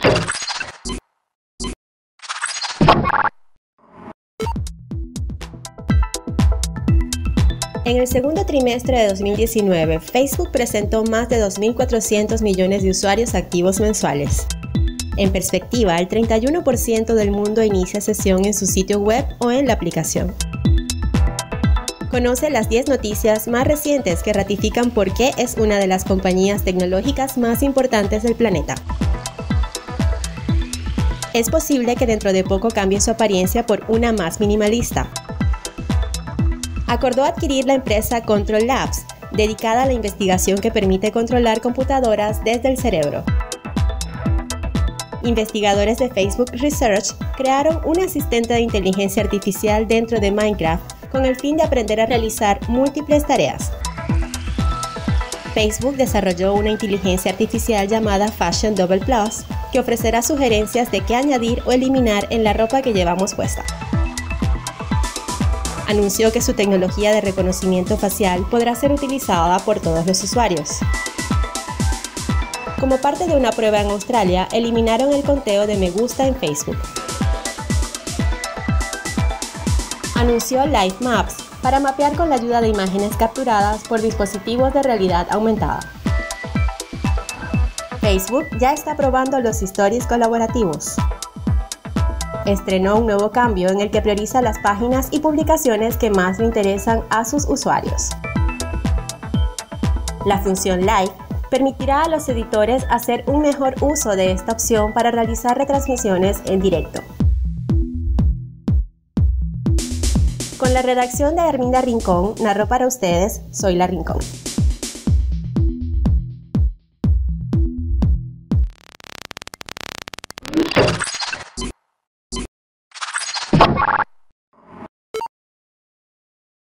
En el segundo trimestre de 2019, Facebook presentó más de 2.400 millones de usuarios activos mensuales. En perspectiva, el 31% del mundo inicia sesión en su sitio web o en la aplicación. Conoce las 10 noticias más recientes que ratifican por qué es una de las compañías tecnológicas más importantes del planeta. Es posible que dentro de poco cambie su apariencia por una más minimalista. Acordó adquirir la empresa Control Labs, dedicada a la investigación que permite controlar computadoras desde el cerebro. Investigadores de Facebook Research crearon un asistente de inteligencia artificial dentro de Minecraft con el fin de aprender a realizar múltiples tareas. Facebook desarrolló una inteligencia artificial llamada Fashion Double Plus, que ofrecerá sugerencias de qué añadir o eliminar en la ropa que llevamos puesta. Anunció que su tecnología de reconocimiento facial podrá ser utilizada por todos los usuarios. Como parte de una prueba en Australia, eliminaron el conteo de me gusta en Facebook. Anunció Live Maps para mapear con la ayuda de imágenes capturadas por dispositivos de realidad aumentada. Facebook ya está probando los stories colaborativos. Estrenó un nuevo cambio en el que prioriza las páginas y publicaciones que más le interesan a sus usuarios. La función Live permitirá a los editores hacer un mejor uso de esta opción para realizar retransmisiones en directo. Con la redacción de Herminda Rincón, narró para ustedes Soy la Rincón.